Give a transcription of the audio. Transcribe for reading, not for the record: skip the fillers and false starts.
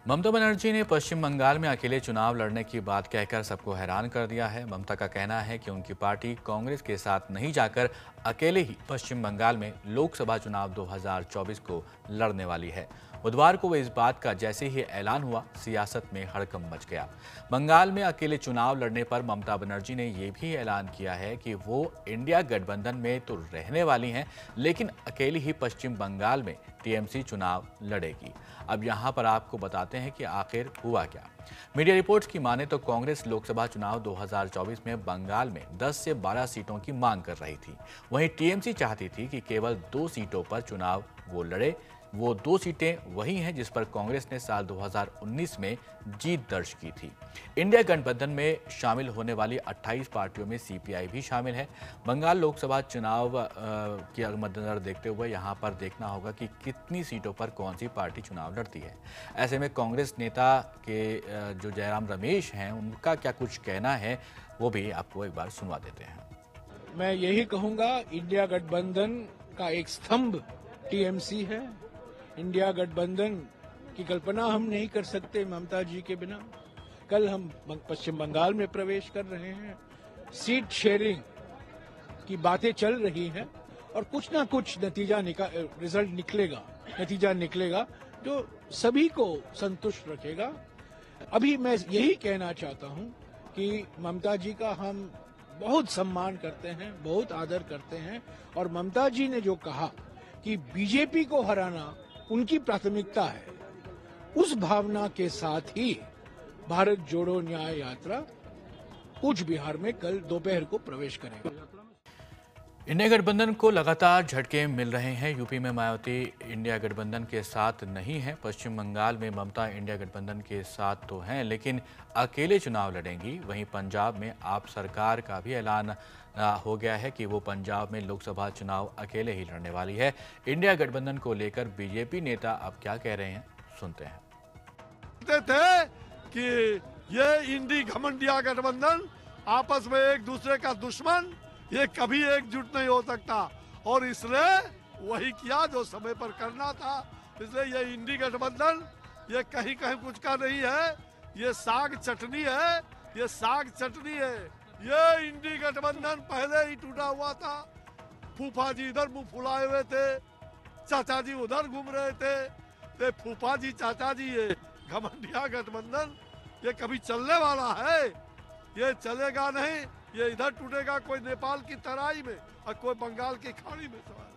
ममता बनर्जी ने पश्चिम बंगाल में अकेले चुनाव लड़ने की बात कहकर सबको हैरान कर दिया है। ममता का कहना है कि उनकी पार्टी कांग्रेस के साथ नहीं जाकर अकेले ही पश्चिम बंगाल में लोकसभा चुनाव 2024 को लड़ने वाली है। बुधवार को इस बात का जैसे ही ऐलान हुआ, सियासत में हड़कंप मच गया। बंगाल में अकेले चुनाव लड़ने पर ममता बनर्जी ने यह भी ऐलान किया है कि वो इंडिया गठबंधन में तो रहने वाली हैं, लेकिन अकेली ही पश्चिम बंगाल में टीएमसी चुनाव लड़ेगी। अब यहाँ पर आपको बताते हैं कि आखिर हुआ क्या। मीडिया रिपोर्ट्स की माने तो कांग्रेस लोकसभा चुनाव 2024 में बंगाल में 10 से 12 सीटों की मांग कर रही थी। वहीं टीएमसी चाहती थी कि केवल 2 सीटों पर चुनाव वो लड़े। वो 2 सीटें वही हैं जिस पर कांग्रेस ने साल 2019 में जीत दर्ज की थी। इंडिया गठबंधन में शामिल होने वाली 28 पार्टियों में सीपीआई भी शामिल है। बंगाल लोकसभा चुनाव के मद्देनजर देखते हुए यहाँ पर देखना होगा कि कितनी सीटों पर कौन सी पार्टी चुनाव लड़ती है। ऐसे में कांग्रेस नेता के जो जयराम रमेश हैं, उनका क्या कुछ कहना है, वो भी आपको एक बार सुनवा देते हैं। मैं यही कहूंगा, इंडिया गठबंधन का एक स्तंभ टीएमसी है। इंडिया गठबंधन की कल्पना हम नहीं कर सकते ममता जी के बिना। कल हम पश्चिम बंगाल में प्रवेश कर रहे हैं। सीट शेयरिंग की बातें चल रही हैं और कुछ ना कुछ रिजल्ट निकलेगा जो सभी को संतुष्ट रखेगा। अभी मैं यही कहना चाहता हूं कि ममता जी का हम बहुत सम्मान करते हैं, बहुत आदर करते हैं, और ममता जी ने जो कहा कि बीजेपी को हराना उनकी प्राथमिकता है, उस भावना के साथ ही भारत जोड़ो न्याय यात्रा कूच बिहार में कल दोपहर को प्रवेश करेगा। इंडिया गठबंधन को लगातार झटके मिल रहे हैं। यूपी में मायावती इंडिया गठबंधन के साथ नहीं है। पश्चिम बंगाल में ममता इंडिया गठबंधन के साथ तो हैं, लेकिन अकेले चुनाव लड़ेंगी। वहीं पंजाब में आप सरकार का भी ऐलान हो गया है कि वो पंजाब में लोकसभा चुनाव अकेले ही लड़ने वाली है। इंडिया गठबंधन को लेकर बीजेपी नेता अब क्या कह रहे हैं, सुनते हैं। थे कि ये इंडी घमंडिया गठबंधन आपस में एक दूसरे का दुश्मन, ये कभी एकजुट नहीं हो सकता, और इसलिए वही किया जो समय पर करना था। इसलिए ये इंडी गठबंधन ये कहीं कहीं कुछ का नहीं है, ये साग चटनी है, ये साग चटनी है। ये इंडी गठबंधन पहले ही टूटा हुआ था। फूफा जी इधर मुंह फुलाए हुए थे, चाचा जी उधर घूम रहे थे। ये फूफा जी चाचा जी ये घमंडिया गठबंधन ये कभी चलने वाला है? ये चलेगा नहीं। ये इधर टूटेगा, कोई नेपाल की तराई में और कोई बंगाल की खाड़ी में।